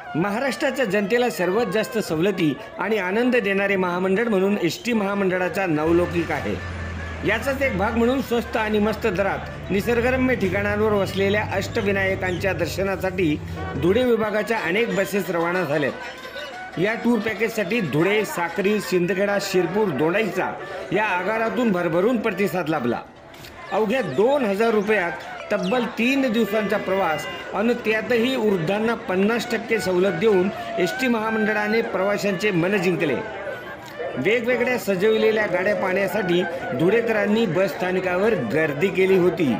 महाराष्ट्राच्या जनतेला सर्वात जास्त सवलती आणि आनंद देणारे महामंडळ म्हणून एसटी महामंडळाचा नावलौकिक आहे। याचाच एक भाग म्हणून स्वस्त आणि मस्त दरात निसर्गरम्य ठिकाणांवर वसलेल्या अष्टविनायकांच्या दर्शनासाठी धुळे विभागाच्या अनेक बसेस रवाना झाल्यात। या टूर पॅकेजसाठी धुळे, साक्री, शिंदखेडा, शिरपूर, दोंडाईचा या आगारातून भरभरून प्रतिसाद लाभला। अवघ्या 2000 रुपयात तब्बल 3 दिवसांचा प्रवास आणि त्यातही वृद्धांना 50% सवलत देऊन एसटी महामंडळाने प्रवाशांचे मन जिंकले। वेगवेगळ्या सजवलेल्या गाड्या पाहण्यासाठी धुळेकरांनी बस स्थानकावर गर्दी केली होती।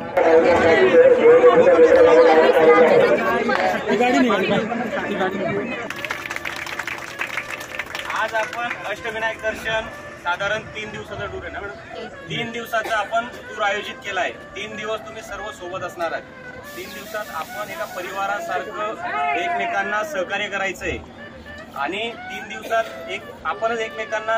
आज आपण अष्टविनायक दर्शन साधारण 3 दिवसाचा टूर आहे ना मॅडम, 3 दिवसाचा आपण टूर आयोजित केला आहे। 3 दिवस तुम्ही सर्व सोबत असणार आहात। 3 दिवसात आपण एका परिवारासारखं एकमेकांना सहकार्य करायचंय आणि 3 दिवसात आपणच एकमेकांना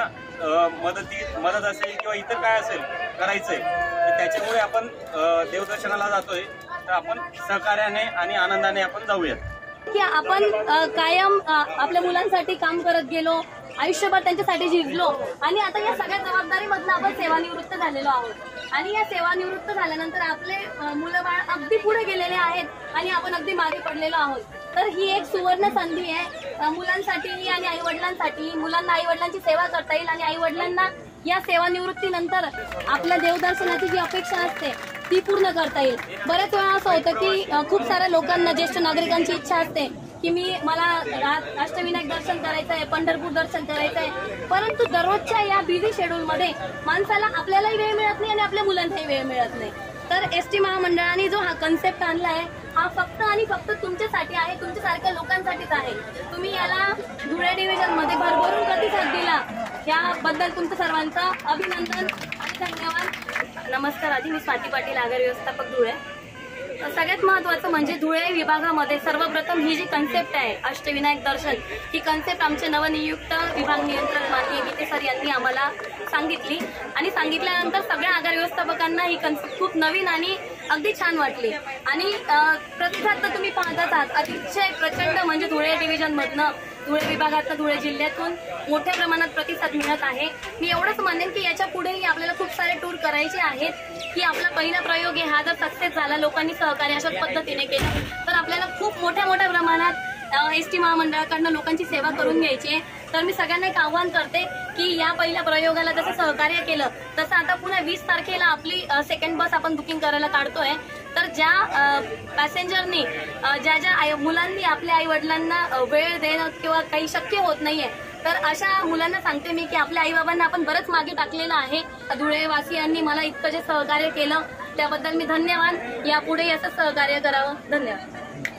मदत असेल किंवा इतर काय असेल करायचंय। तर त्याच्यामुळे आपण देवदर्शनाला जातोय, तर आपण सहकार्याने आणि आनंदाने आपण जाऊयात की आपण कायम आपल्या मुलांसाठी काम करत गेलो, आयुष्यभर त्यांच्यासाठी झिजलो आणि आता या सगळ्या जबाबदारीमधून आपण सेवानिवृत्त झालेलो आहोत। आणि या सेवानिवृत्त झाल्यानंतर आपले मुलं बाळ अगदी पुढे गेलेले आहेत आणि आपण अगदी मागे पडलेलो आहोत। तर ही एक सुवर्ण संधी आहे मुलांसाठी आणि आई वडिलांसाठी। मुलांना आई वडिलांची सेवा करता येईल आणि आई वडिलांना या सेवानिवृत्तीनंतर आपल्या देवदर्शनाची जी अपेक्षा असते ती पूर्ण करता येईल। बऱ्याच वेळा असं होतं की खूप साऱ्या लोकांना, ज्येष्ठ नागरिकांची इच्छा असते की मला अष्टविनायक दर्शन करायचं आहे, पंढरपूर दर्शन करायचं आहे, परंतु दररोजच्या या बिझी शेड्यूलमध्ये माणसाला आपल्यालाही वेळ मिळत नाही आणि आपल्या मुलांनाही वेळ मिळत नाही। तर एसटी महामंडळाने जो हा कन्सेप्ट आणला आहे हा फक्त आणि फक्त तुमच्यासाठी आहे, तुमच्यासारख्या लोकांसाठीच आहे। तुम्ही याला धुळे डिव्हिजन मध्ये भरभरून प्रतिसाद दिला, याबद्दल तुमचं सर्वांचं अभिनंदन आणि धन्यवाद। नमस्कार, आधी मी स्वाती पाटील, आगार व्यवस्थापक धुळे। सगळ्यात महत्त्वाचं म्हणजे धुळे विभागामध्ये सर्वप्रथम ही जी कन्सेप्ट आहे अष्टविनायक दर्शन, ही कन्सेप्ट आमचे नवनियुक्त विभाग नियंत्रक माननीय गीते सर यांनी आम्हाला सांगितली आणि सांगितल्यानंतर सगळ्या आगार व्यवस्थापकांना ही कन्सेप्ट खूप नवीन आणि अगदी छान वाटली आणि प्रतिसाद तर तुम्ही पाहताच आहात, अतिशय प्रचंड म्हणजे धुळे डिव्हिजन मधनं, धुळे विभागातनं, धुळे जिल्ह्यातून मोठ्या प्रमाणात प्रतिसाद मिळत आहे। मी एवढंच म्हणेन की याच्या पुढेही आपल्याला खूप सारे टूर करायचे आहेत की आपला पहिला प्रयोग आहे हा जर सक्सेस झाला, लोकांनी सहकार्य अशाच पद्धतीने केलं तर आपल्याला खूप मोठ्या प्रमाणात एसटी महामंडळाकडनं लोकांची सेवा करून घ्यायची आहे। तर मी सगळ्यांना एक आव्हान करते की या पहिल्या प्रयोगाला जसं सहकार्य केलं तसं आता पुन्हा 20 तारखेला आपली सेकंड बस आपण बुकिंग करायला काढतोय। तर ज्या पॅसेंजरनी ज्या मुलांनी आपल्या आई वडिलांना वेळ देणं किंवा काही शक्य होत नाहीये, तर अशा मुलांना सांगते मी की आपल्या आई बाबांना आपण बरंच मागे टाकलेलं आहे। धुळेवासियांनी मला इतकं जे सहकार्य केलं त्याबद्दल मी धन्यवाद। यापुढे असं सहकार्य करावं। धन्यवाद।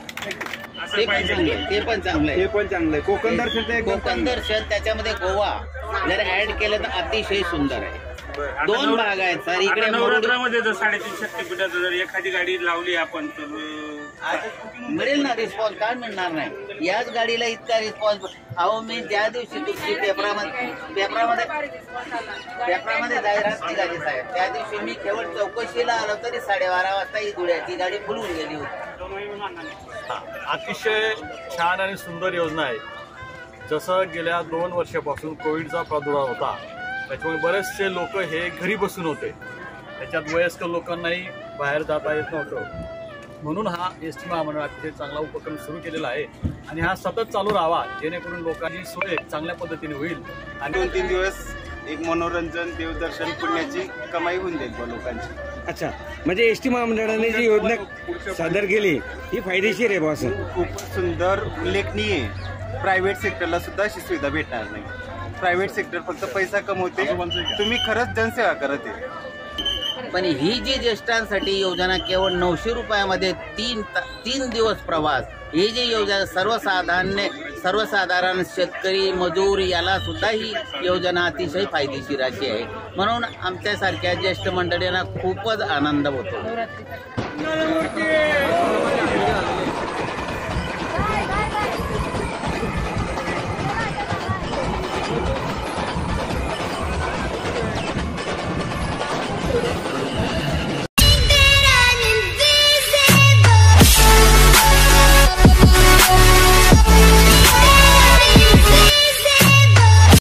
ते पण चांगलं आहे। कोकण दर्शन त्याच्यामध्ये गोवा जर ऍड केलं तर अतिशय सुंदर आहे। 2 भाग आहेत सर इकडे। नवरात्रामध्ये जर 350 शक्तीपीठाचं जर एखादी गाडी लावली आपण तर मिळेल ना रिस्पॉन्स, काय मिळणार नाही। याच गाडीला इतका रिस्पॉन्स। अहो मी ज्या दिवशी तुमची पेपरामध्ये जाहिरात निघाली साहेब, त्या दिवशी मी केवळ चौकशीला आलो तरी 12:30 वाजता ही धुळ्याची गाडी फुलून गेली होती। अतिशय छान आणि सुंदर योजना आहे। जसं गेल्या 2 वर्षापासून कोविडचा प्रादुर्भाव होता, त्याच्यामुळे बरेचसे लोक हे घरी बसून होते, त्याच्यात वयस्कर लोकांनाही बाहेर जाता येत नव्हतं। म्हणून हा एसटी महामंडळ अतिशय चांगला उपक्रम सुरू केलेला आहे आणि हा सतत चालू राहावा, जेणेकरून लोकांची सोय चांगल्या पद्धतीने होईल आणि 2-3 दिवस एक मनोरंजन, देवदर्शन, पुण्याची कमाई होऊन जाईल लोकांची। अच्छा, म्हणजे एसटी महामंडळाने जी योजना सादर केली ही फायदेशीर आहे बॉस, खूप सुंदर, उल्लेखनीय। प्रायव्हेट सेक्टरला सुद्धा अशी सुविधा भेटणार नाही। प्रायव्हेट सेक्टर फक्त पैसा कमवते, तुम्ही खरंच जनसेवा करत आहे। पण ही जी ज्येष्ठांसाठी योजना केवळ 900 रुपयामध्ये 3 दिवस प्रवास, ही जी योजना सर्वसाधारण शेतकरी, मजूर याला सुद्धा ही योजना अतिशय फायदेशीर अशी आहे। म्हणून आमच्यासारख्या ज्येष्ठ मंडळींना खूपच आनंद होतो।